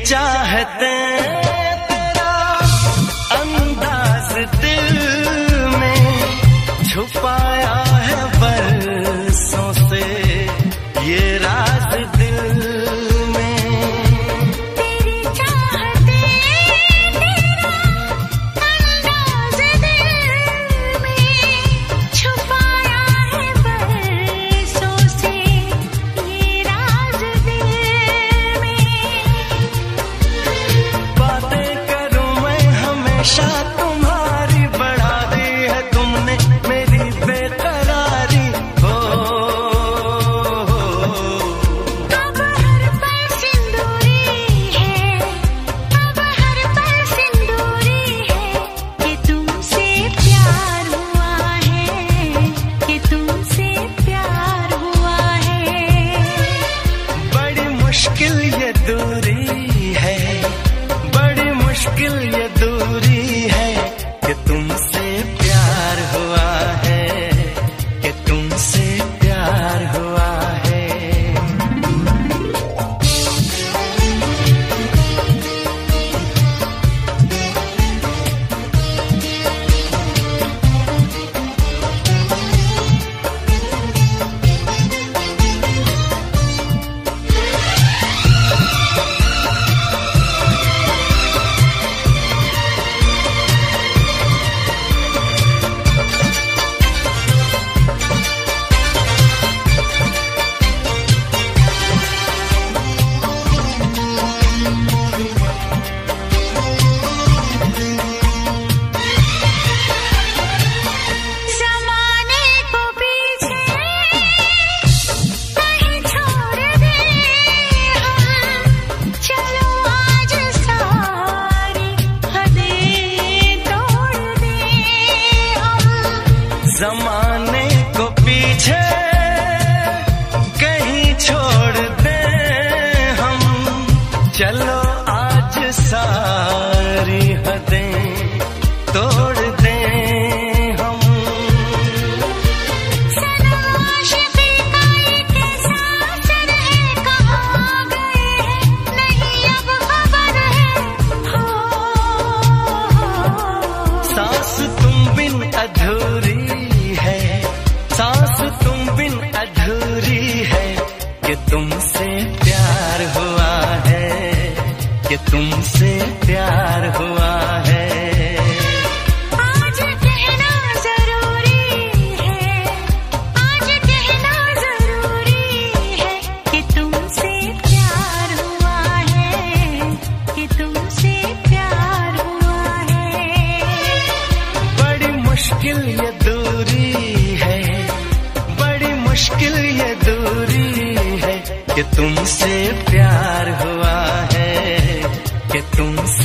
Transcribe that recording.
चाहते तेरा अंदाज दिल में छुपाया है बरसों से ये राज दिल में। तेरी चाहते तेरा अंदाज दिल में छुपाया है बरसों से ये राज दिल में। बातें करूं मैं हमेशा तुम्हारी, बढ़ा दी है तुमने मेरी बेकरारी हो। अब हर पल सिंदूरी है, अब हर पल सिंदूरी है कि तुमसे प्यार हुआ है, कि तुमसे प्यार हुआ है। बड़ी मुश्किल ये दूरी है, बड़ी मुश्किल ये दूरी है कि तुमसे प्यार हुआ है, कि तुमसे प्यार हुआ है। ज़माने को पीछे कहीं छोड़ दे हम, चलो आज सारी हदें तोड़ दे हम। जमाने को पीछे कहीं छोड़ दे हम, चलो आज सारी हदें तोड़ दे हम। सनम आशिक़ी का ये कैसा असर है, कहाँ गए हैं नहीं अब खबर है हो। सांस तुम बिन अधूरी है, सांस तुम बिन अधूरी है कि तुमसे प्यार हुआ है, कि तुमसे प्यार हुआ है। आज कहना जरूरी है, आज कहना जरूरी है कि तुमसे प्यार हुआ है, कि तुमसे प्यार हुआ है। बड़ी मुश्किल ये दूरी है, बड़ी मुश्किल ये दूरी है कि तुमसे प्यार हुआ है, कि तुमसे